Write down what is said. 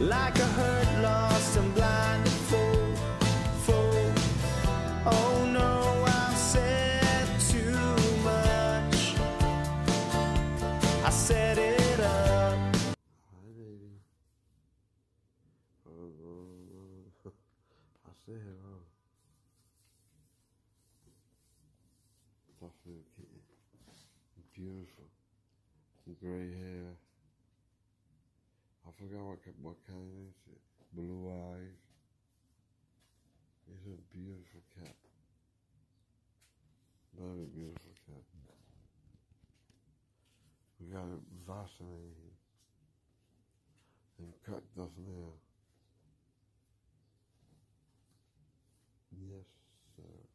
like a hurt, lost and blinded fool. Oh no, I've said too much. I set it up. Hi, baby. I said hello. Tough little kitten. Beautiful. Gray hair. I forgot what kind is it. Blue eyes. It's a beautiful cat. Very beautiful cat. We got it vaccinated and cut those nails. Yes, sir.